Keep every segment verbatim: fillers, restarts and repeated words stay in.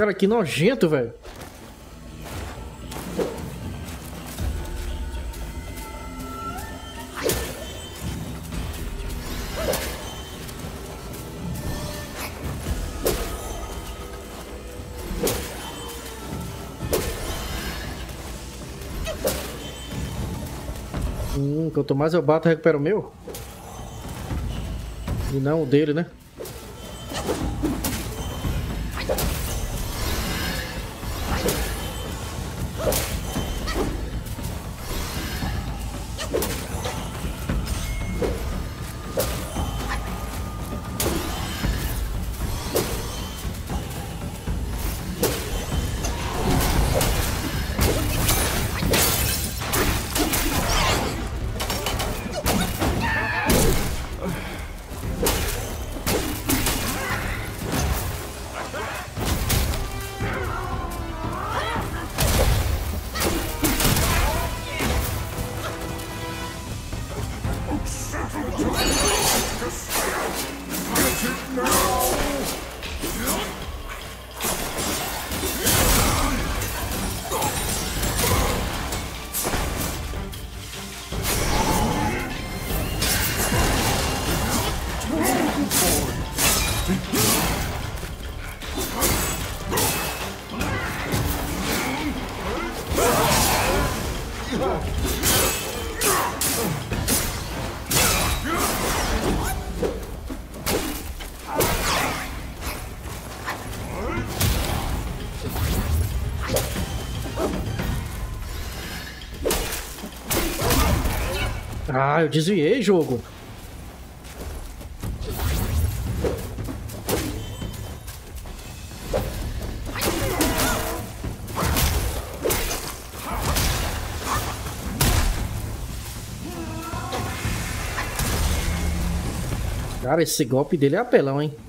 Cara, que nojento, velho. Hum, quanto mais eu bato, eu recupero o meu. E não o dele, né? Ah, eu desviei, jogo. Cara, esse golpe dele é apelão, hein?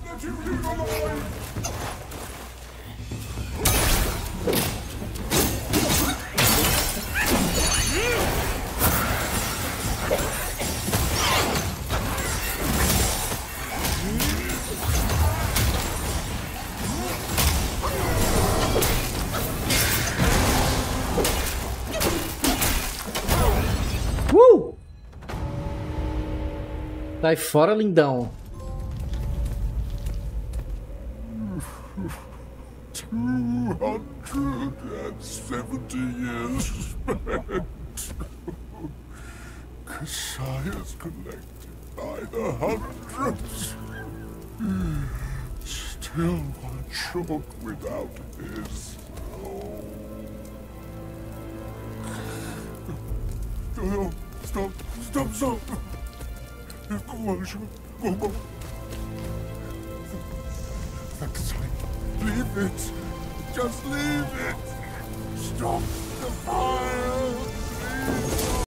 Uh! Sai fora, lindão. two hundred seventy years spent. Cassius collected by the hundreds. Still one short without his soul. No, stop, stop, stop. Go on, go on. Leave it. Just leave it. Stop the fire.